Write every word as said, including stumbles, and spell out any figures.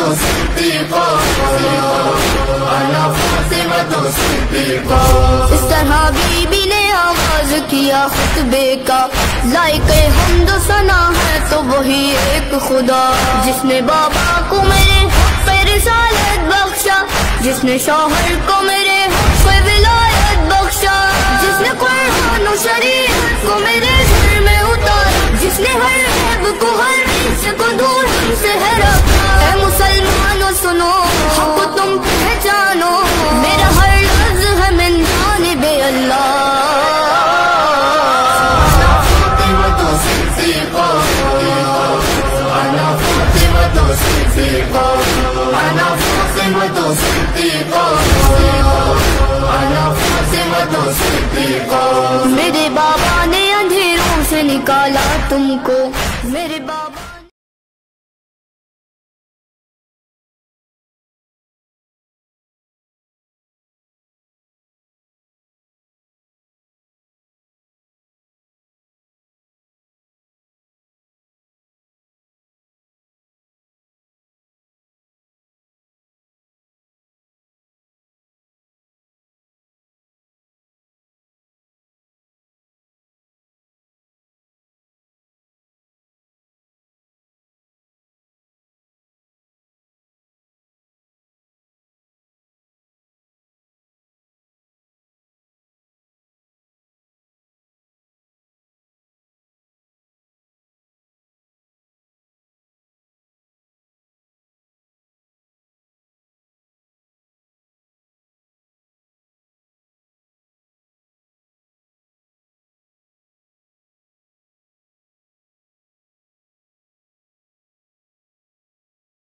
इस तरह बीबी ने आवाज किया खुतबे का, लायके हमद सना है तो वही एक खुदा, जिसने बाबा को मेरे हक पे रिसालत बख्शा, जिसने शौहर को मेरे हक पे विलायत बख्शा, जिसने कुरान और शरीयत को मेरे घर में उतारा, जिसने हर ऐब को हर रीस को दूर हमसे है रखा। ऐ मुसलमानों सुनो, हक तुम पहचानो, मेरा हर लफ्ज़ है मिन जानिबे अल्लाह। मेरे बाबा ने अंधेरों से निकाला तुमको, मेरे बाबा